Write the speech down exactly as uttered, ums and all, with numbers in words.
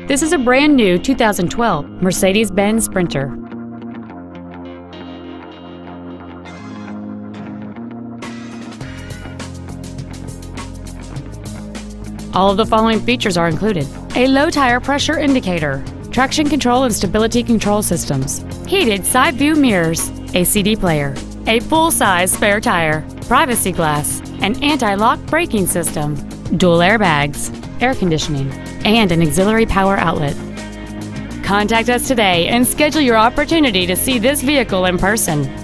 This is a brand new two thousand twelve Mercedes-Benz Sprinter. All of the following features are included: a low tire pressure indicator, traction control and stability control systems, heated side view mirrors, a C D player, a full-size spare tire, privacy glass, an anti-lock braking system, dual airbags, air conditioning, and an auxiliary power outlet. Contact us today and schedule your opportunity to see this vehicle in person.